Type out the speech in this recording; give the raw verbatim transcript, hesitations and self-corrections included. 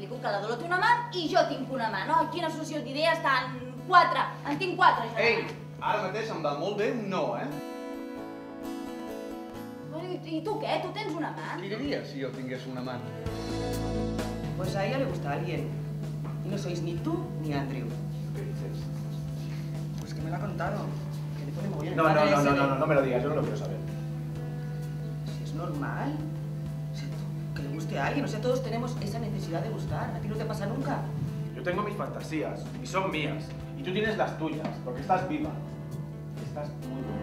explico que la Dolor té un amant i jo tinc un amant. Oh, quina associació d'idees tan... quatre. En tinc quatre, jo. Ei, ara mateix em va molt bé un no, eh? I tu què? Tu tens un amant? Què diria si jo tingués un amant? Pues a ella le gusta a alguien. Y no sois ni tú ni Andrew. ¿Qué dices? Pues que me lo ha contado. Que le pone mogollón. No, no, no, no, no, no, no me lo digas, yo no lo quiero saber. Si es normal. Si que le guste a alguien. O sea, todos tenemos esa necesidad de gustar. ¿A ti no te pasa nunca? Yo tengo mis fantasías y son mías. Y tú tienes las tuyas, porque estás viva. Estás muy buena.